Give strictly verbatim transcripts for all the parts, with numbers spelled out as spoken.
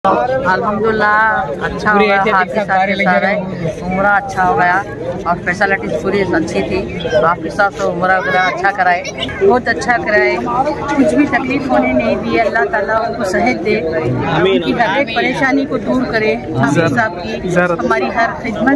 अल्हम्दुलिल्लाह अच्छा हो गया, हाफिज साहब उम्रा अच्छा हो गया और फैसिलिटीज पूरी अच्छी थी। हाफिज साहब तो उम्रा वगैरह अच्छा कराए, बहुत अच्छा कराए, कुछ भी तकलीफ होने नहीं दी। अल्लाह ताला उनको सेहत दे, उनकी हर एक परेशानी को दूर करे। हाफिज साहब की हमारी हर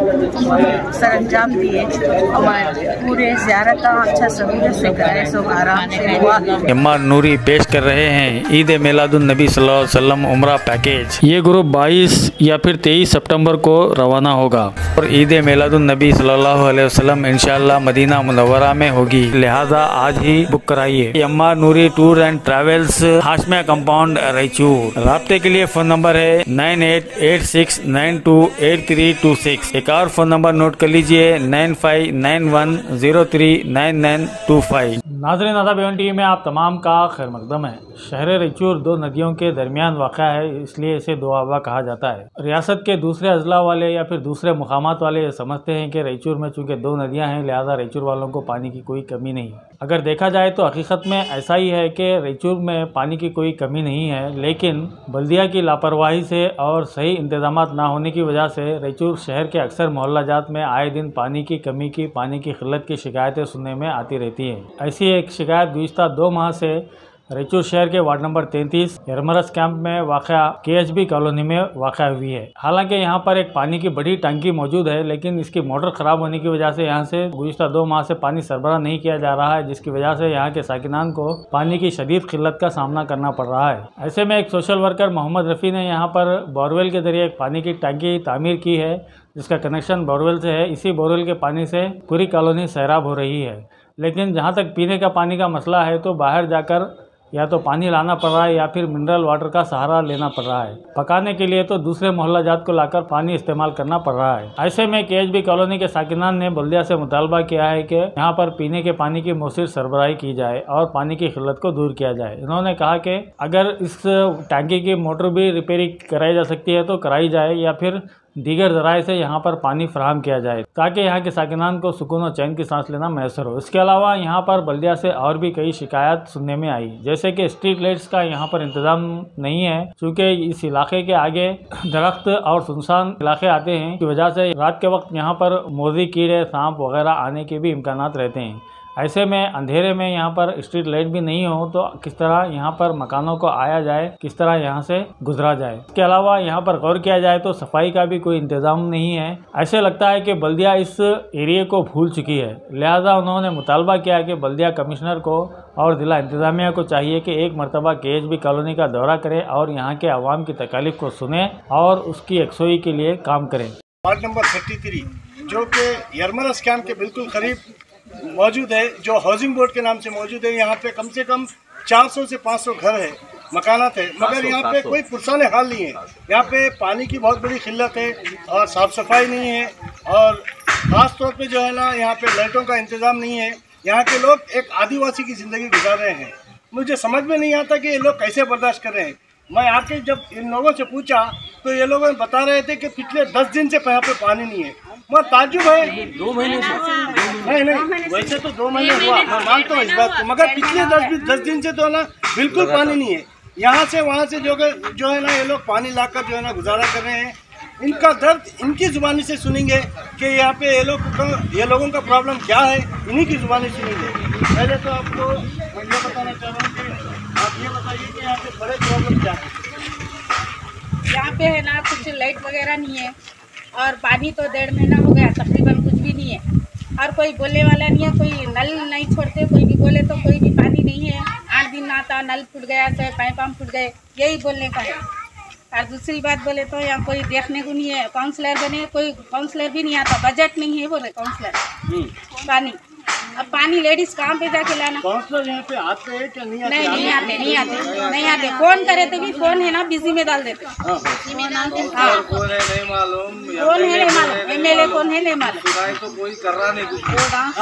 खिदमत सर अंजाम दिए, हमारे पूरे ज़ियारत अच्छा सहूलत से कराए, सब आराम से हुआ। यम्मा नूरी पेश कर रहे हैं ईद मिलादुन नबी सल्लल्लाहु अलैहि वसल्लम उम्रा पैकेज। ये ग्रुप बाईस या फिर तेईस सितंबर को रवाना होगा और ईद मिलादुन नबी सल्लल्लाहु अलैहि वसल्लम इंशाअल्लाह मदीना मुनव्वरा में होगी, लिहाजा आज ही बुक कराइए। यम्मा Noori tour and travels, Hashmiya compound, Raichur. राब्ते के लिए फोन नंबर है nine eight eight six nine two eight three two six. एक और फोन नंबर नोट कर लीजिए nine five nine one zero three nine nine two five. नाज़रीन, आदाब एवन टीवी में आप तमाम का खैर मकदम है। शहर रायचूर दो नदियों के दरमियान वाक़ा है, इसलिए इसे दो आबा कहा जाता है। रियासत के दूसरे अजला वाले या फिर दूसरे मुकामात वाले ये समझते हैं कि रायचूर में चूँकि दो नदियां हैं, लिहाजा रायचूर वालों को पानी की कोई कमी नहीं। अगर देखा जाए तो हकीकत में ऐसा ही है कि रायचूर में पानी की कोई कमी नहीं है, लेकिन बल्दिया की लापरवाही से और सही इंतजाम ना होने की वजह से रायचूर शहर के अक्सर मोहल्ला जात में आए दिन पानी की कमी की, पानी की किल्लत की शिकायतें सुनने में आती रहती हैं। ऐसी एक शिकायत गुज़िश्ता दो माह से रायचूर शहर के वार्ड नंबर तैंतीस यरमरस कैंप में वाक़ा के एच बी कॉलोनी में वाक़ा हुई है। हालांकि यहां पर एक पानी की बड़ी टंकी मौजूद है, लेकिन इसकी मोटर ख़राब होने की वजह से यहां से गुज़िश्ता दो माह से पानी सरबराह नहीं किया जा रहा है, जिसकी वजह से यहां के साकिनान को पानी की शदीद किल्लत का सामना करना पड़ रहा है। ऐसे में एक सोशल वर्कर मोहम्मद रफ़ी ने यहाँ पर बोरवेल के जरिए एक पानी की टंकी तामीर की है, जिसका कनेक्शन बोरवेल से है। इसी बोरवेल के पानी से पूरी कॉलोनी सैराब हो रही है, लेकिन जहाँ तक पीने का पानी का मसला है तो बाहर जाकर या तो पानी लाना पड़ रहा है या फिर मिनरल वाटर का सहारा लेना पड़ रहा है। पकाने के लिए तो दूसरे मोहल्ला जात को लाकर पानी इस्तेमाल करना पड़ रहा है। ऐसे में के एच बी कॉलोनी के साकिनान ने बल्दिया से मुतालबा किया है कि यहाँ पर पीने के पानी की मौसर सरबराही की जाए और पानी की किल्लत को दूर किया जाए। इन्होंने कहा कि अगर इस टैंकी की मोटर भी रिपेयरिंग कराई जा सकती है तो कराई जाए या फिर दीगर ज़राए से यहाँ पर पानी फराहम किया जाए, ताकि यहाँ के साकिनान को सुकून और चैन की सांस लेना मैसर हो। इसके अलावा यहाँ पर बल्दिया से और भी कई शिकायत सुनने में आई, जैसे कि स्ट्रीट लाइट्स का यहाँ पर इंतज़ाम नहीं है, क्योंकि इस इलाके के आगे दरख्त और सुनसान इलाके आते हैं की वजह से रात के वक्त यहाँ पर मोज़ी, कीड़े, सांप वगैरह आने के भी इम्कानात रहते हैं। ऐसे में अंधेरे में यहाँ पर स्ट्रीट लाइट भी नहीं हो तो किस तरह यहाँ पर मकानों को आया जाए, किस तरह यहाँ से गुजरा जाए। इसके अलावा यहाँ पर गौर किया जाए तो सफाई का भी कोई इंतज़ाम नहीं है। ऐसे लगता है कि बल्दिया इस एरिए को भूल चुकी है, लिहाजा उन्होंने मुतालबा किया कि बल्दिया कमिश्नर को और ज़िला इंतज़ामिया को चाहिए कि एक मरतबा के एच बी कॉलोनी का दौरा करें और यहाँ के आवाम की तकालीफ को सुने और उसकी यकसोई के लिए काम करें। वार्ड नंबर थर्टी थ्री जो कि यरमरस कैंप के बिल्कुल करीब मौजूद है, जो हाउसिंग बोर्ड के नाम से मौजूद है। यहाँ पे कम से कम चार सौ से पाँच सौ घर है, मकानात है, मगर यहाँ पे कोई पुरसान हाल नहीं है। यहाँ पे पानी की बहुत बड़ी किल्लत है और साफ़ सफाई नहीं है, और ख़ास तौर पे जो है ना यहाँ पे लाइटों का इंतज़ाम नहीं है। यहाँ के लोग एक आदिवासी की ज़िंदगी गुजार रहे हैं। मुझे समझ में नहीं आता कि ये लोग कैसे बर्दाश्त कर रहे हैं। मैं आके जब इन लोगों से पूछा तो ये लोग बता रहे थे कि पिछले दस दिन से यहाँ पे पानी नहीं है। मैं ताज्जुब है, दो महीने से नहीं नहीं वैसे तो दो महीने हुआ, मैं मानता हूँ इस बात को, मगर पिछले दस दस दिन से तो ना बिल्कुल पानी नहीं है। यहाँ से वहाँ से जो जो है ना ये लोग पानी लाकर जो है ना गुजारा कर रहे हैं। इनका दर्द इनकी ज़ुबानी से सुनेंगे कि यहाँ पे ये लोग का ये लोगों का प्रॉब्लम क्या है, इन्हीं की ज़ुबानी सुनेंगे। पहले तो आपको मैं ये बताना चाह रहा हूँ कि आप ये बताइए कि यहाँ पे बड़े प्रॉब्लम क्या है। यहाँ पे है ना कुछ लाइट वगैरह नहीं है और पानी तो डेढ़ महीना हो गया तकरीबन कुछ भी नहीं है, और कोई बोलने वाला नहीं है, कोई नल नहीं छोड़ते, कोई भी बोले तो कोई भी पानी नहीं है। आठ दिन आता नल फूट गया, चाहे पाइप हम फूट गए, यही बोलने का है। और दूसरी बात बोले तो यहाँ कोई देखने को नहीं है, काउंसलर बने कोई काउंसलर भी नहीं आता, बजट नहीं है बोले काउंसलर। पानी अब पानी लेडीज कहाँ पे जाके लाना। काउंसलर यहाँ पे आते हैं क्या नहीं आते? नहीं नहीं आते नहीं आते नहीं आते फोन करे तो भी फोन है ना बिजी में डाल देते। हाँ कौन है नहीं मालूम, कौन है नहीं मालूम, एम एल ए कौन है नहीं मालूम, तो कोई कर रहा नहीं कुछ।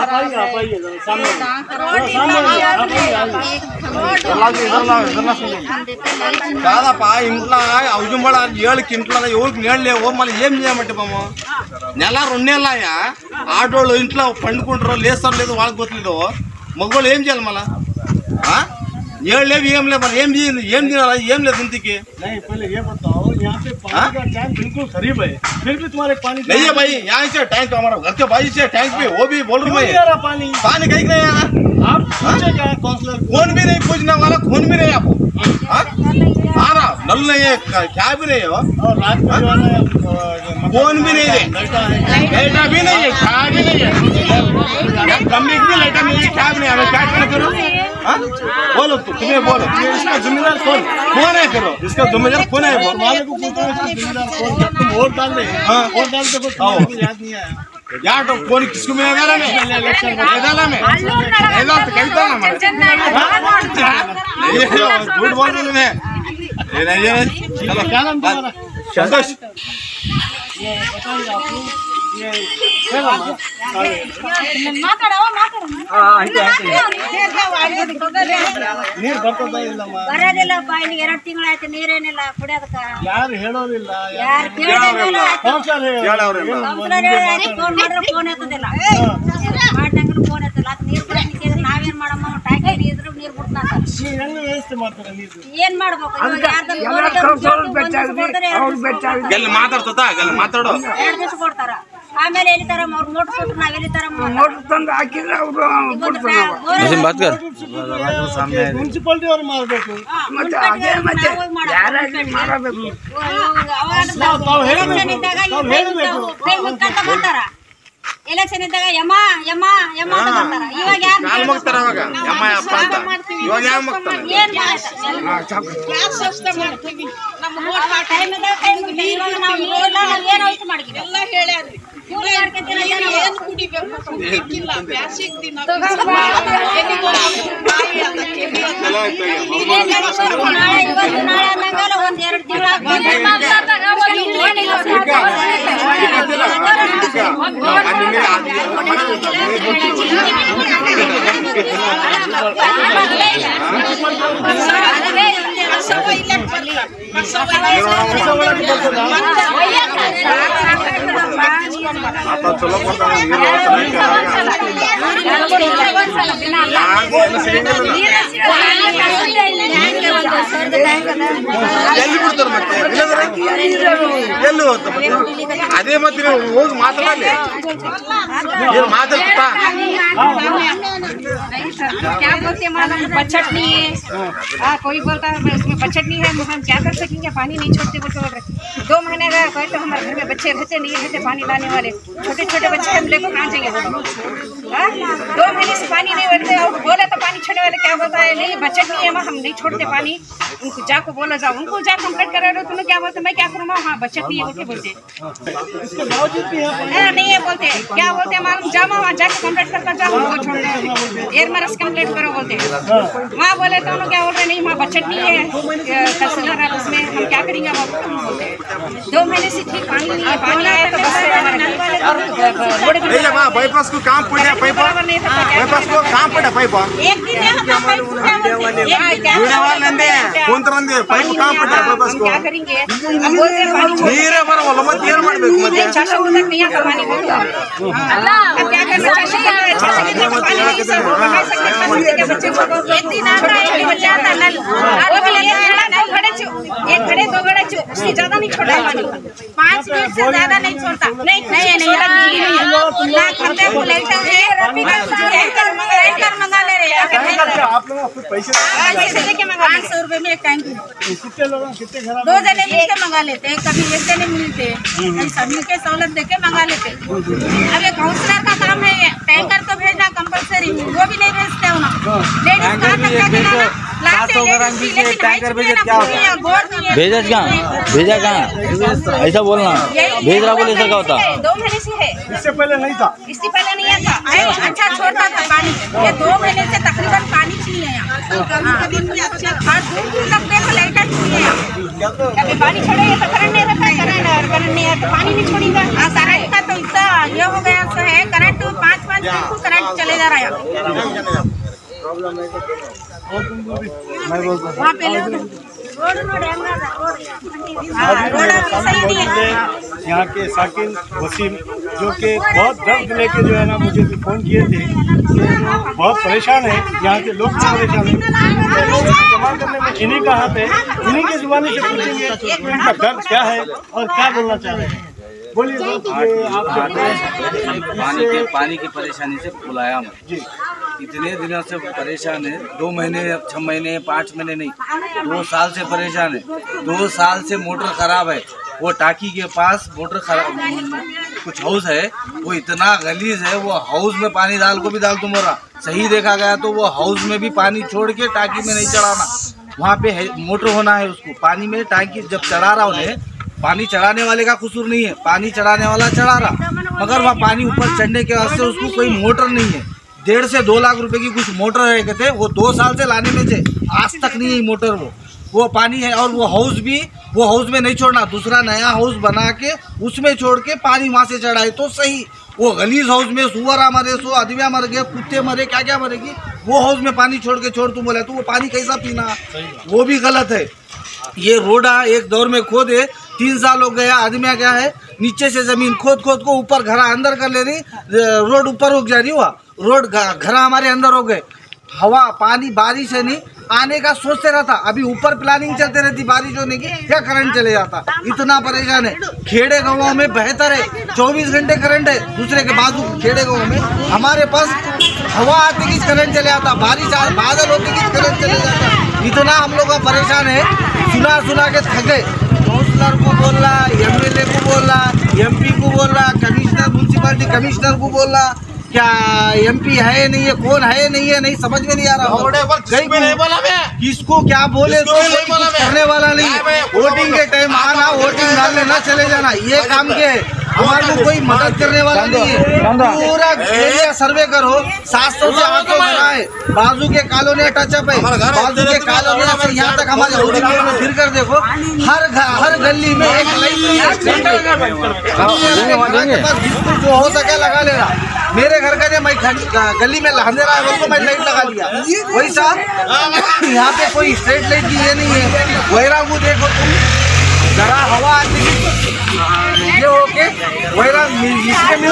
కాదప్పా ఇంట్లో అవసరం పడ ఏళ్ళకి ఇంట్లో ఎవరికి నీళ్ళు లేవు, మళ్ళీ ఏం చేయమంటే పాము నెల రెండు నెలలయ్యా ఆటోళ్ళు ఇంట్లో పండుకుంటారో లేస్తారు లేదు వాళ్ళకి పోతలేదు, మగవాళ్ళు ఏం చేయాలి మళ్ళా? ఏం లేవు ఏం లేవు మరి ఏం ఏం తినాలా ఏం లేదు ఇంటికి नहीं पहले ये बताओ यहाँ पे पानी का टैंक बिल्कुल करीब है फिर भी तुम्हारे पानी नहीं है भाई यहाँ से टैंक हमारा घर के भाई से टैंक पे वो भी बोल रहा है पानी पानी कहीं नहीं आ रहा आप पूछे क्या काउंसलर फोन भी नहीं पूछने वाला फोन भी नहीं आपको आ रहा नल नहीं है क्या भी नहीं है और रात में जो है फोन भी नहीं है लाइटा भी नहीं है क्या भी नहीं है कमी भी लाइटा नहीं है क्या भी नहीं है क्या करना करो बोलो तो तुम्हें बोलो इसका जिम्मेदार कौन कौन है करो इसका जिम्मेदार कौन है बोलो तुम्हारे को पूछो इसका जिम्मेदार कौन जब तुम वोट डाल रहे हाँ वोट डालते वक्त तुमको याद नहीं आया यार तो कौन किसको मिलेगा मैं डाला मैं ऐसा तो कहता ना मैं झूठ बोल रहा मैं ये नहीं है चलो क्या नाम तुम्हारा संतोष ये बताइए आप लोग ये क्या नाम है ನೀರು ಬರ್ತದ ಇಲ್ಲಮ್ಮ ಬರೋದಿಲ್ಲ ಬಾಯಿಲಿ ಎರಡು ತಿಂಗಳಾಯ್ತು ನೀರೇನಿಲ್ಲ ಕುಡಿಯೋದಕ್ಕ ಯಾರು ಹೇಳೋರಿಲ್ಲ ಯಾರು ಕೇಳೋದಿಲ್ಲ ಫೋನ್ ಮಾಡಿದ್ರೆ ಫೋನ್ ಎತ್ತದಿಲ್ಲ ಮಾಡ್ದಂಗ್ರು ಫೋನ್ ಎತ್ತಲ್ಲ ಅದು ನೀರು ಕುಡಿಯೋಕೆ ನಾವೇನ್ ಮಾಡಮ್ಮ ಟ್ಯಾಂಕಿ ಇದ್ರು ನೀರು ಬಿಡ್ತಾನ ಹೆಂಗ್ ವ್ಯವಸ್ಥೆ ಮಾಡ್ತಾರೆ ನೀರು ಏನ್ ಮಾಡ್ಬೇಕು ಗಲ್ಲ ಮಾತಾಡ್ತದ ಗಲ್ಲ ಮಾತಾಡೋ ಎರಡು ದಿವಸ ಕೊಡ್ತಾರ ಆಮೇಲೆ ಎಲ್ಲಿತಾರ ಅವ್ರು ಮೋಟರ್ ಕೊಟ್ಟು ನಾವ್ ಎಲ್ಲಿತಾರ ಮೋಟರ್ ತಂದು ಹಾಕಿದ್ರೆ ಅವರು ಮುನ್ಸಿಪಾಲಿಟಿ ಅವ್ರು ಮಾಡಬೇಕು ತಗೊಂತಾರ ಎಲೆಕ್ಷನ್ ಇದ್ದಾಗ ಯಮ್ಮ ಯಮ್ಮ ಯಮ್ಮ ತಗೊಂತಾರ ಇವಾಗ ಕಾಲ್ ಮುಗ್ತಾರ ಅವಾಗ ಯಮ್ಮ ಅಪ್ಪ ಅಂತ ಇವಾಗ ಯಾವ ಮುಗ್ತಾರ ಏನ್ ಮಾಡ್ತೀವಿ ನಮ್ಮ ಟೈಮ್ ಇದ್ದಾಗ ಟೈಮ್ ಇವಾಗ ನಾವು ನೀರಿಲ್ಲ ನಾವು ಏನು ಔಷಧಿ ಮಾಡಿದ್ವಿ ಎಲ್ಲ ಹೇಳ್ಯಾರ್ರಿ ಏನು ಕುಡಿಬೇಕು ಇಲ್ಲ ಬ್ಯಾಸಿಗ್ ದಿನ ನಾಳೆ ಇವತ್ತು ನಾಳೆ ಅನ್ನಂಗಲ್ಲ ಒಂದ್ ಎರಡು ತಿಂಗಳ आता चलो पड़ता है ಎಲ್ಲಿ ಬಿಡ್ತಾರೆ ಮತ್ತೆ ಎಲ್ಲಿ ಹೋಗ್ತಾರೆ ಅದೇ ಮತ್ತೆ ಹೋಗಿ ಮಾತಾಡಲಿ ಏನು ಮಾತಾಡ್ತಾ क्या बोलते हैं मालूम बचत नहीं है हाँ कोई बोलता है उसमें बचत नहीं है हम क्या कर सकेंगे पानी नहीं छोड़ते बोलते बोल रहे दो महीने का कोई तो हमारे घर में बच्चे रहते नहीं रहते पानी लाने वाले छोटे छोटे बच्चे हम लेकर कहाँ जाएंगे बोलो दो महीने से पानी नहीं बढ़ते और बोले तो पानी छोड़ने वाले क्या बोलता है नहीं बचत नहीं है हम नहीं छोड़ते पानी उनको जाको बोला जाओ उनको जा कंप्लेंट करा रहे हो तुमने क्या बोलते मैं क्या करूँगा हाँ बचत नहीं है बोलते बोलते नहीं है बोलते क्या बोलते मालूम जाओ वहाँ जाके कंप्लेंट करता जाओ हमको छोड़ने एयर मरस कंप्लेंट करो बोलते वहाँ बोले तो क्या बोल रहे नहीं वहाँ बचत नहीं है तहसीलदार है उसमें हम क्या करेंगे वो बोलते दो महीने से ठीक पानी नहीं है पानी आया तो बस बाईपास को काम पड़ा पाइप बाईपास को काम पड़ा पाइप एक दिन कौन तरह पाइप काम पड़ा बाईपास को क्या करेंगे ನೀರೇ ಬರವಲ್ಲ ಮತ್ತೆ ಏನು ಮಾಡಬೇಕು ಮತ್ತೆ चाचा तक नहीं आता पानी अब क्या करना बच्चे को एक दिन आता है बच्चा आता नल वो भी एक घड़ा दो घड़े चु एक घड़े दो घड़े चु उससे ज्यादा नहीं छोड़ता पानी पाँच मिनट से ज्यादा नहीं छोड़ता नहीं नहीं नहीं ना खर्चे को लेकर है टैंकर मंगा ले रहे आप लोग पैसे पैसे देके मंगा पाँच सौ रुपए में एक टैंक कितने लोग कितने घर दो जने मिलके मंगा लेते हैं कभी एक जने मिलते सभी के सहूलत देके मंगा लेते अब ये काउंसलर का काम है ये टैंकर तो भेजना कंपलसरी वो भी नहीं भेजते लेडीज टैंकर भेजे क्या भेजा कहाँ भेजा कहाँ ऐसा बोलना भेज रहा बोले ऐसा क्या होता दो महीने से है इससे पहले नहीं था इससे पहले नहीं था अच्छा छोड़ता था पानी ये दो महीने से तकरीबन पानी नहीं है यहाँ कभी कभी अच्छा हर दूर दूर तक देखो लाइटर नहीं है कभी पानी छोड़ेगा तो करंट नहीं रहता करंट और करंट नहीं है तो पानी नहीं छोड़ेगा करंट का तो इतना ये हो गया है करंट पाँच पाँच दिन को करंट चले जा रहा है वहाँ पहले यहाँ के साकिन वसीम जो कि बहुत दर्द लेके जो है ना मुझे फ़ोन किए थे बहुत परेशान है, यहाँ के लोग भी परेशान है। जमा करने में इन्हीं का हाथ है, इन्हीं की जुबानी से पूछेंगे इनका दर्द क्या है और क्या बोलना चाह रहे हैं। बोलिए पानी के पानी की परेशानी से बुलाया मैं जी। इतने दिनों से परेशान है, दो महीने छह महीने पाँच महीने नहीं, दो साल से परेशान है। दो साल से मोटर खराब है, वो टाकी के पास मोटर खराब कुछ हाउस है, वो इतना गलीज है, वो हाउस में पानी डाल को भी डाल तुम रहा सही देखा गया तो वो हाउस में भी पानी छोड़ के टाकी में नहीं चढ़ाना, वहाँ पे है, मोटर होना है उसको पानी में। टाकी जब चढ़ा रहा उन्हें, पानी चढ़ाने वाले का कसूर नहीं है, पानी चढ़ाने वाला चढ़ा रहा, मगर वहाँ पानी ऊपर चढ़ने के वास्ते उसको कोई मोटर नहीं है। डेढ़ से दो लाख रुपए की कुछ मोटर रहे थे, वो दो साल से लाने में थे, आज तक नहीं है मोटर। वो वो पानी है और वो हाउस भी वो हाउस में नहीं छोड़ना, दूसरा नया हाउस बना के उसमें छोड़ के पानी वहाँ से चढ़ाए तो सही। वो गलीज हाउस में सुअरा मरे, सो आदमियाँ मर गए, कुत्ते मरे, क्या क्या मरेगी, वो हाउस में पानी छोड़ के छोड़ तुम बोला तो वो पानी कैसा पीना, वो भी गलत है। ये रोडा एक दौर में खोदे, तीन साल हो गया, आदमियाँ क्या है नीचे से जमीन खोद खोद को ऊपर घरा अंदर कर ले रही, रोड ऊपर हो जा रही, हुआ रोड घरा हमारे अंदर हो गए। हवा पानी बारिश है नहीं आने का सोचते रहता, अभी ऊपर प्लानिंग चलते रहती बारिश होने की, क्या करंट चले जाता, इतना परेशान है। खेड़े गाँवों में बेहतर है, चौबीस घंटे करंट है, दूसरे के बाजू खेड़े गाँव में हमारे पास हवा आते की करंट चले जाता, बारिश बादल होते की करंट चले जाता, इतना हम लोग परेशान है। सुना सुना के थके, काउंसलर को बोल रहा, एम एल ए को बोल रहा, एम पी को बोल रहा, कमिश्नर म्यूनसिपालिटी कमिश्नर को बोल रहा, क्या एमपी है नहीं है, कौन है नहीं है, नहीं समझ में नहीं आ रहा। किसको क्या बोले तो करने वाला नहीं है। वोटिंग के टाइम आना, वोटिंग डालने ना चले जाना, ये काम के है। हमारे को कोई मदद करने वाला नहीं है। पूरा एरिया सर्वे करो, सात सौ से आठ सौ घर है, बाजू के कॉलोनी टचअप है, बाजू के कॉलोनी से यहाँ तक हमारे होटल में फिर कर देखो, हर हर गली में एक लाइन जो हो सके लगा लेना। मेरे घर का मैं गली में अंधेरा है बोल मैं लाइट लगा लिया, वैसा यहाँ पे कोई स्ट्रीट लाइट की ये नहीं है। वैरा को देखो तुम, जरा हवा आती ये हो के वैरा इसके मिल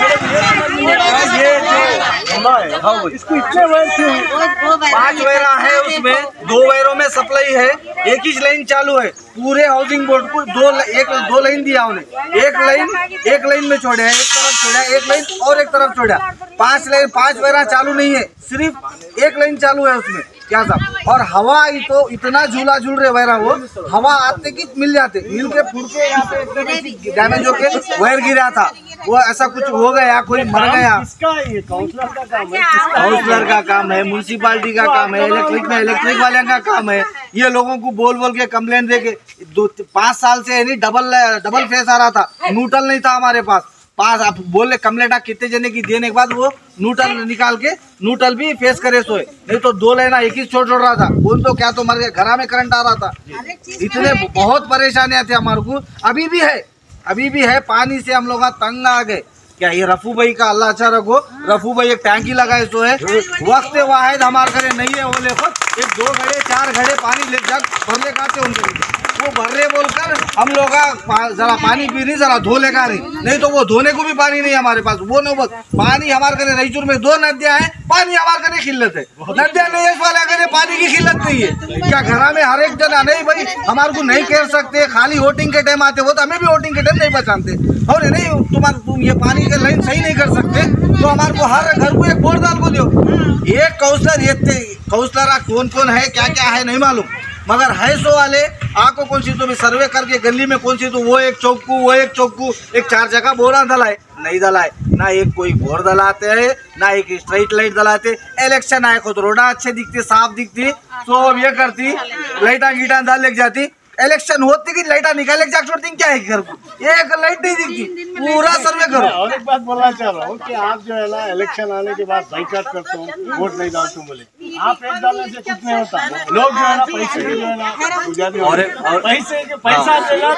इसको इतने वायर क्यों, पांच वैरा है उसमें, दो वैरों में सप्लाई है, एक ही लाइन चालू है। पूरे हाउसिंग बोर्ड को दो एक दो लाइन दिया उन्हें, एक लाइन एक लाइन में छोड़ा है, एक तरफ छोड़ा, एक लाइन और एक तरफ छोड़ा, पांच लाइन पांच वैरा चालू नहीं है, सिर्फ एक लाइन चालू है उसमें, क्या साहब। और हवा ही तो इतना झूला झूल रहे वैरा, वो हवा आते की मिल जाते, मिल के फूट के यहाँ पे डैमेज होके वायर गिरा था, वो ऐसा कुछ हो गया, कोई मर गया। काउंसलर का काम है, काउंसलर का काम है, म्यूनसिपालिटी का काम है, इलेक्ट्रिक में इलेक्ट्रिक वाले का काम है। ये लोगों को बोल बोल के कंप्लेंट दे के दो पाँच साल से नहीं डबल डबल फेस आ रहा था, न्यूट्रल नहीं था हमारे पास। पास आप बोले कंप्लेंट कितने जने की देने के बाद वो न्यूट्रल निकाल के न्यूट्रल भी फेस करे सोए, नहीं तो दो लाइन एक ही छोड़ छोड़ रहा था, बोल तो क्या तो मर गया, घर में करंट आ रहा था। इतने बहुत परेशानियां थे हमारे को, अभी भी है अभी भी है। पानी से हम लोग तंग आ गए। क्या ये रफू भाई का अल्लाह अच्छा रखो, रफू भाई एक टैंकी लगाए सो है, वक्त वाहिद हमारे घरे नहीं है, बोले खुद एक दो घड़े चार घड़े पानी ले जग भर ले खाते उनके, वो भर रहे बोलकर हम लोग जरा पानी पी रही, जरा धो लेगा नहीं, नहीं तो वो धोने को भी पानी नहीं हमारे पास। वो नौबत पानी हमारे घरे रईचूर में दो नदियां हैं, पानी हमारे घरे खिल्लत है, नदियां नहीं है वाले घरे पानी की खिल्लत नहीं है। क्या घरा में हर एक जना नहीं भाई हमारे को नहीं कह सकते, खाली वोटिंग के टाइम आते हो तो हमें भी वोटिंग के टाइम नहीं बचाते, और नहीं तुम्हारे तुम ये पानी के लाइन सही नहीं कर सकते तो हमारे को हर घर को एक बोर डाल को दो। एक काउंसलर ये काउंसलर कौन कौन है क्या क्या है नहीं मालूम, मगर है सो वाले आपको कौन सी तो भी सर्वे करके गली में कौन सी तो वो एक चौकू वो एक चौकू एक चार जगह बोरा दलाए नहीं दलाए, ना एक कोई बोर दलाते हैं ना एक स्ट्रीट लाइट दलाते। इलेक्शन आए खुद रोडा अच्छे दिखती साफ दिखती तो अब ये करती लाइटा गीटा डाल लेके जाती, इलेक्शन होती कि लाइटा निकाले जा छोड़ती क्या है घर को, एक लाइट नहीं दिखती, पूरा सर्वे करो। और एक बात बोलना चाह रहा हूँ कि आप जो है ना इलेक्शन आने के बाद बाइकाट करते हो, वोट नहीं डालते हो, बोले आप एक डालने से कुछ नहीं होता, लोग जो है ना पैसे की जो है ना पैसे पैसा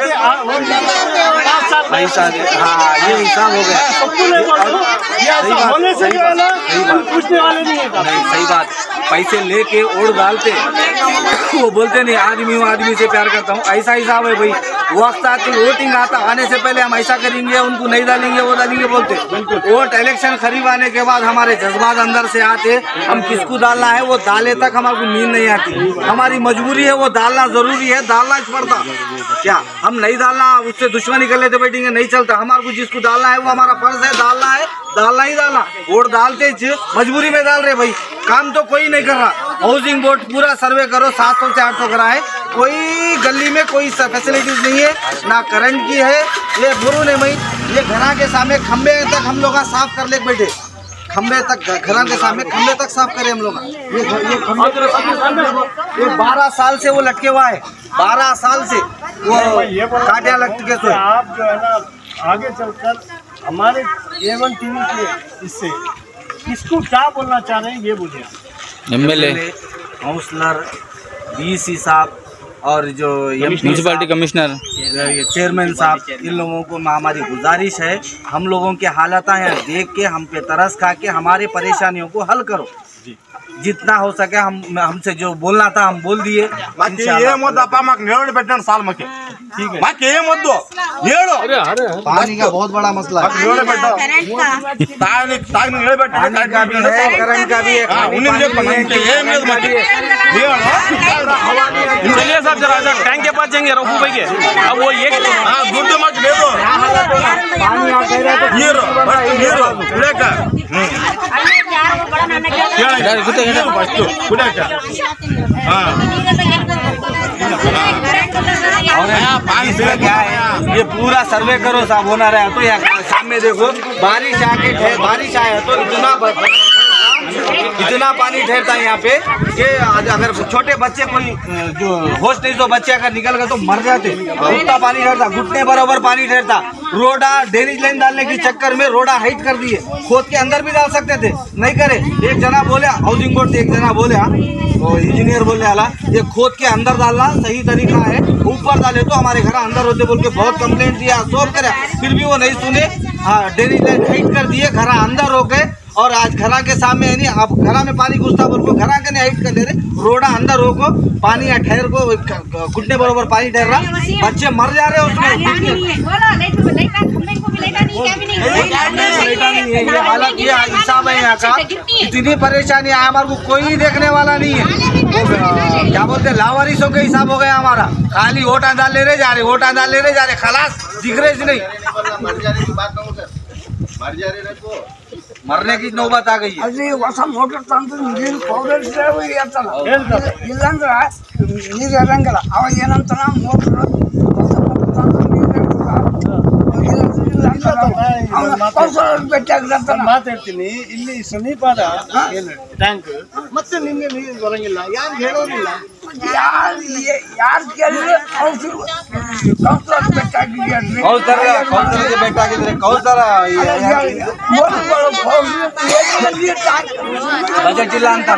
पैसा हाँ ये हिसाब हो गया, होने से जो है ना पूछने वाले नहीं है। सही बात, पैसे लेके वोट डालते वो बोलते नहीं आदमी हूँ, आदमी से प्यार करता हूँ, ऐसा हिसाब है भाई। वक्त आती वोटिंग आता आने से पहले हम ऐसा करेंगे, उनको नहीं डालेंगे, वो डालेंगे बोलते। वोट इलेक्शन करीब आने के बाद हमारे जज्बात अंदर से आते, हम किसको डालना है वो डाले तक हमारे को नींद नहीं आती। हमारी मजबूरी है, वो डालना जरूरी है, डालना पड़ता। क्या हम नहीं डालना, उससे दुश्मनी कर लेते बैठेंगे, नहीं चलता। हमारे को जिसको डालना है वो हमारा फर्ज है, डालना है, डालना ही डालना। वोट डालते मजबूरी में डाल रहे भाई, काम तो कोई नहीं कर रहा। हाउसिंग बोर्ड पूरा सर्वे करो, सात सौ से आठ सौ कराए, कोई गली में कोई फैसिलिटीज नहीं है, ना करंट की है। ये बुरू नहीं भाई, ये घरा के सामने खंबे तक हम लोग साफ कर ले बैठे, खंबे तक, घरा के सामने खंबे तक साफ करे हम लोग। ये ये खंबे ये बारह साल से वो लटके हुआ है, बारह साल से वो काटिया लटके हुए। आप जो है ना आगे चलकर हमारे एवन टीवी के इससे किसको क्या बोलना चाह रहे हैं ये बोलिए। एमएलए, काउंसलर, डीसी साहब और जो म्यूनसिपालिटी कमिश्नर, चेयरमैन साहब, इन लोगों को हमारी गुजारिश है, हम लोगों के हालात हैं देख के हम पे तरस खा के हमारी परेशानियों को हल करो। जितना हो सके हम हमसे जो बोलना था हम बोल दिए। साल में ठीक है मत दो, पानी का बहुत बड़ा मसला है, पानी का भी है, करंट का भी है। चलिए साहब जरा टैंक के पास जाएंगे रफू भाई के। अब वो ये गुड मत ले दो, ये रो ये रो क्या है, ये पूरा सर्वे करो साहब, होना रहा तो यहाँ सामने देखो, बारिश आके बारिश आया तो इतना इतना पानी ठहरता है यहाँ पे कि अगर छोटे बच्चे कोई जो होश नहीं तो बच्चे अगर निकल गए तो मर जाते। उतना पानी ठहरता, घुटने बराबर पानी ठहरता। रोडा ड्रेनेज लाइन डालने के चक्कर में रोडा हाइट कर दिए, खोद के अंदर भी डाल सकते थे, नहीं करे। एक जना बोले हाउसिंग बोर्ड से, एक जना बोले तो इंजीनियर बोलने वाला ये खोद के अंदर डालना सही तरीका है, ऊपर डाले तो हमारे घर अंदर होते बोल के बहुत कंप्लेंट दिया, सोल्व करे, फिर भी वो नहीं सुने। हाँ ड्रेनेज लाइन हाइट कर दिए, घर अंदर हो गए और आज घरा के सामने है नहीं, अब घरा में पानी घुसता बोल को घरा के नहीं हाइट कर दे रहे, रोडा अंदर हो को पानी ठहर को घुटने बराबर पानी ठहर रहा, बच्चे मर जा रहे उसमें। ये हालत ये हिसाब है यहाँ का, इतनी परेशानी है, हमारे को कोई देखने वाला नहीं है। क्या बोलते हैं लावारिसों के हिसाब हो गया हमारा, खाली वोट डाल ले रहे जा रहे, वोट डाल ले रहे जा रहे, खलास दिख रहे नहीं। मरने की नौबत आ गई అది వర్షం మోటార్ తంత్ర నీళ్ళు పౌడర్ సేవ చేస్తాను ఇల్లంద్ర నీరు ఎరంగల అవ ఏనంతన మోటార్ ಮಾತು ಹೇಳ್ತೀನಿ, ಇಲ್ಲಿ ಸಮೀಪದ ಟ್ಯಾಂಕ್ ಮತ್ತೆ ನಿಮ್ಗೆ ನೀರು ಬರಂಗಿಲ್ಲ, ಯಾರು ಹೇಳೋದಿಲ್ಲ, ಯಾರು ಯಾರು ಕೇಳಿದ್ರೆ ಕೌನ್ಸಿಲರ್ ಬೇಕಾಗಿದ್ದಾರೆ, ಕೌನ್ಸಿಲರ್ ಬೇಕಾಗಿದ್ರೆ ಕೌನ್ಸಿಲರ್ ಬಜೆಟ್ ಇಲ್ಲ ಅಂತ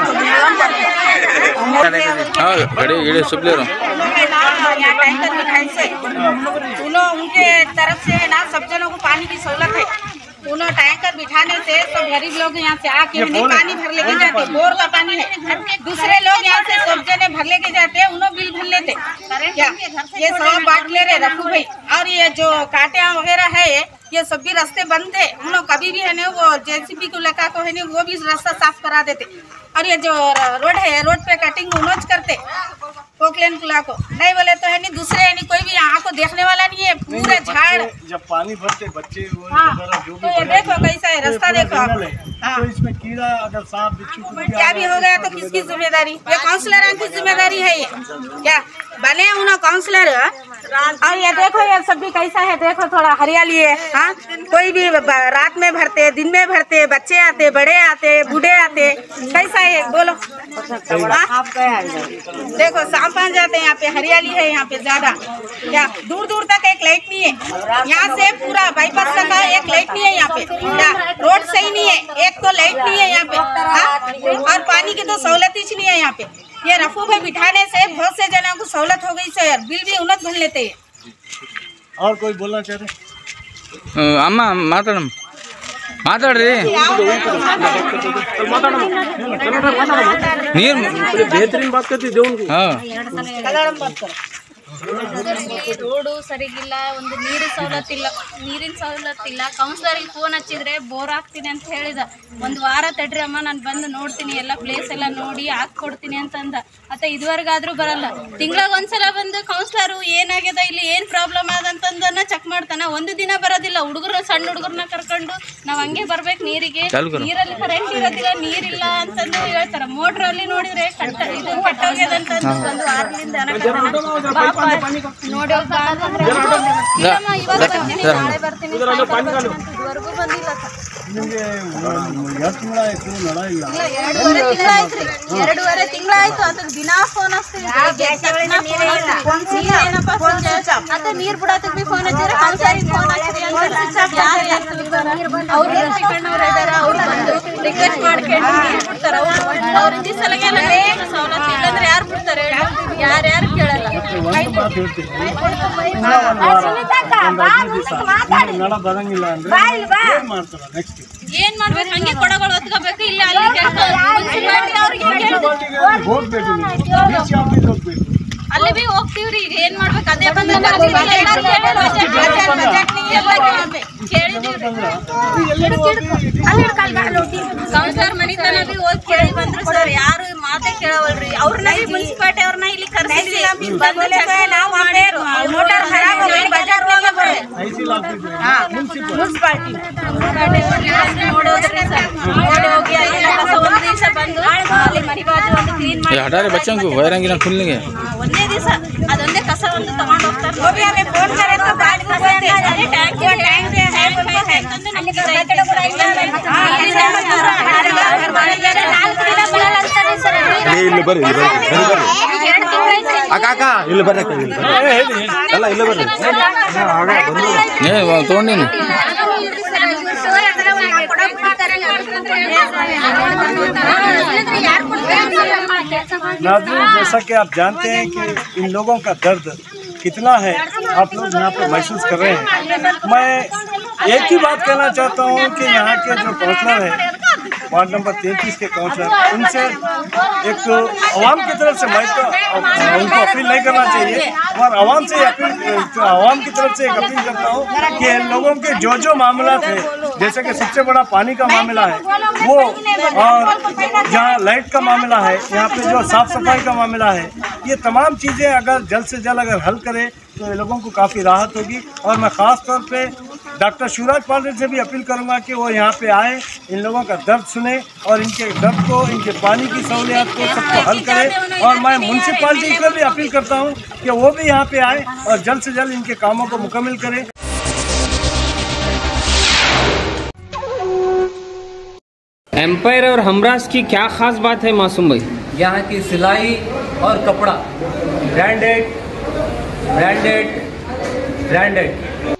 उनके तरफ से है ना सब जनों को पानी की सहूलत है। उन्होंने टैंकर बिठाने से सब गरीब लोग यहाँ से आके नहीं पानी भर लेके जाते, बोर का पानी है। दूसरे लोग यहाँ से सब जने भर लेके जाते हैं, उन्होंने बिल भर लेते क्या, ये सब बांट ले रहे रफू भाई। और ये जो कांटिया वगैरह है ये सब भी रास्ते बंद थे, उन्होंने कभी भी है ना वो जेसीबी को लगा को है ना वो भी रास्ता साफ करा देते। और ये जो रोड है रोड पे कटिंग उन्होंने करते पोकलेन पुला को, नहीं बोले तो है नहीं दूसरे है नहीं कोई भी यहाँ को देखने वाला नहीं है, पूरे झाड़ जब पानी भरते बच्चे हाँ, जो भी तो ये देखो कैसा है रास्ता देखो आप। हाँ, तो इसमें कीड़ा अगर सांप बिच्छू क्या भी हो गया तो किसकी जिम्मेदारी, ये काउंसलर की जिम्मेदारी है। ये क्या बने उन्होंने काउंसलर। और ये देखो ये सब भी कैसा है, देखो थोड़ा हरियाली है। हाँ कोई भी रात में भरते, दिन में भरते, बच्चे आते, बड़े आते, बूढ़े आते, कैसा है बोलो। देखो सांप आ जाते हैं, यहाँ पे हरियाली है, यहाँ पे ज्यादा क्या दूर दूर तक एक लाइट नहीं है, यहाँ से पूरा बाईपास तक एक लाइट नहीं है यहाँ पे, क्या रोड सही नहीं है, एक तो लाइट नहीं है यहाँ पे। हाँ और पानी की तो सहूलत ही नहीं है यहाँ पे। ये रफू भाई बिठाने से बहुत से जनों को सहूलत हो गई सर, बिल भी उन्नत भर लेते हैं। और कोई बोलना चाह रहे अम्मा मातड़म ಮಾತಾಡ್ರಿ ನೀರ್ बेहतरीन बात करती देव ಹಾ ರೋಡು ಸರಿಗಿಲ್ಲ, ಒಂದು ನೀರಿನ ಸವಲತ್ತಿಲ್ಲ ನೀರಿನ ಸವಲತ್ತಿಲ್ಲ ಕೌನ್ಸಿಲರಿಗೆ ಫೋನ್ ಹಚ್ಚಿದ್ರೆ ಬೋರ್ ಹಾಕ್ತೀನಿ ಅಂತ ಹೇಳಿದ. ಒಂದು ವಾರ ತಡ್ರಿ ಅಮ್ಮ ನಾನು ಬಂದು ನೋಡ್ತೀನಿ, ಎಲ್ಲ ಪ್ಲೇಸ್ ಎಲ್ಲ ನೋಡಿ ಹಾಕ್ಕೊಡ್ತೀನಿ ಅಂತಂದ. ಮತ್ತೆ ಇದುವರೆಗಾದ್ರೂ ಬರಲ್ಲ. ತಿಂಗಳಿಗೆ ಒಂದ್ಸಲ ಬಂದು ಕೌನ್ಸಿಲರು ಏನಾಗ್ಯದ ಇಲ್ಲಿ ಏನು ಪ್ರಾಬ್ಲಮ್ ಆದಂತಂದನ್ನ ಚೆಕ್ ಮಾಡ್ತಾನೆ. ಒಂದು ದಿನ ಬರೋದಿಲ್ಲ. ಹುಡುಗರು ಸಣ್ಣ ಹುಡುಗರನ್ನ ಕರ್ಕೊಂಡು ನಾವು ಹಂಗೆ ಬರ್ಬೇಕು ನೀರಿಗೆ. ನೀರಲ್ಲಿ ಕರೆಂಟ್ ಇರೋದಿಲ್ಲ, ನೀರಿಲ್ಲ ಅಂತಂದು ಹೇಳ್ತಾರೆ. ಮೋಟ್ರಲ್ಲಿ ನೋಡಿದ್ರೆ ಕಟ್ಟ ಇದು ಕಟ್ಟೋಗ್ಯದಂತಂದು ಒಂದು ವಾರದಿಂದ ನೋಡಿ ಇವಾಗ ಬರ್ತೀನಿ ನಾಳೆ ಬರ್ತೀನಿ ಇದುವರೆಗೂ ಬಂದಿಲ್ಲ. ಎರಡೂವರೆ ತಿಂಗಳಾಯ್ತ್ರಿ ಎರಡೂವರೆ ತಿಂಗಳಾಯ್ತು. ಅದಕ್ಕೆ ದಿನಾ ಫೋನ್ ಹಚ್ತೀವಿ. ಮತ್ತೆ ನೀರ್ ಬಿಡೋದಕ್ಕೆ ಬಿ ಫೋನ್ ಹಚ್ಚಿದ್ರೆ ಕೌನ್ಸಿಲರಿಗೆ ಫೋನ್ ಹಚ್ಚಿರಿ ಅಂತ ಯಾರು ಅವ್ರು ಚಿಕ್ಕಣ್ಣವ್ರು ಇದಾರ. ಅವ್ರು ಬಂದು ರಿಕ್ವೆಸ್ಟ್ ಮಾಡ್ಕೊಂಡು ನೀರ್ ಬಿಡ್ತಾರ. ಅವ್ರ ಇಂದಿ ಸಲಗೆಲ್ಲ ಸವಲತ್ತು ಇಲ್ಲಂದ್ರೆ ಯಾರು ಬಿಡ್ತಾರೆ? ಯಾರ್ಯಾರು ಕೇಳಲ್ಲ. ಏನ್ ಮಾಡ್ಬೇಕು? ಹಂಗೆ ಕೊಡಗಳು ಹೊತ್ಕೋಬೇಕು. ಇಲ್ಲ ಅಲ್ಲಿ ಅಲ್ಲಿ ಬಿ ಹೋಗ್ತೀವ್ರಿ. ಏನ್ ಮಾಡ್ಬೇಕು? ಅದೇ ಬಂದ ಕೌನ್ಸಿಲರ್ ಮನಿತನ ಬಿ ಹೋಗಿ ಕೇಳಿ ಬಂದ್ರು ಸರ್ ಯಾರು ಮಾತೇ ಕೇಳವಲ್ರಿ. ಅವ್ರನ್ನ ಮುನ್ಸಿಪಾಲಿಟಿ ಅವ್ರನ್ನ ಇಲ್ಲಿ ಕರ್ಸಿದ್ವಿ. ನೋಡೋದ್ರಿ ಸರ್ ನೋಡಿ ಹೋಗಿ ಕಸ ಒಂದ್ ದಿವಸ ಬಂದು ಅಲ್ಲಿ ಮನಿ ಬಾಜು ಒಂದು ಕ್ಲೀನ್ ಮಾಡಿ ಒಂದೇ ದಿವಸ ಅದೊಂದೇ ಕಸ ಒಂದು ತಗೊಂಡು ಹೋಗ್ತಾರೆ. ಇಲ್ಲಿ ಬರ್ರಿ ಅಕ್ಕ ಇಲ್ಲಿ ಬರ್ರಿ ಅಲ್ಲ ಇಲ್ಲ ಬರ್ರಿ ತಗೊಂಡಿನಿ. नाज़रीन, जैसा कि आप जानते हैं कि इन लोगों का दर्द कितना है आप लोग यहाँ पे महसूस कर रहे हैं। मैं एक ही बात कहना चाहता हूँ कि यहाँ के जो काउंसलर हैं वार्ड नंबर तैंतीस के काउंसलर, उनसे एक आवाम की तरफ से मैं तो उनको अपील नहीं करना चाहिए और आवाम से अपील आवाम की तरफ से एक अपील करता हूँ कि इन लोगों के जो जो मामला थे, जैसे कि सबसे बड़ा पानी का मामला है वो, और जहाँ लाइट का मामला है, यहाँ पे जो साफ़ सफाई का मामला है, ये तमाम चीज़ें अगर जल्द से जल्द अगर हल करें तो ये लोगों को काफ़ी राहत होगी। और मैं ख़ास तौर पे डॉक्टर शिवराज पांडे से भी अपील करूंगा कि वो यहाँ पे आए, इन लोगों का दर्द सुने और इनके दर्द को, इनके पानी की सहूलियत को सबको हल करें। और मैं म्यूनसिपालिटी को भी अपील करता हूँ कि वो भी यहाँ पे आए और जल्द से जल्द इनके कामों को मुकम्मल करें। एम्पायर और हमराज की क्या खास बात है मासूम भाई? यहाँ की सिलाई और कपड़ा ब्रांडेड ब्रांडेड ब्रांडेड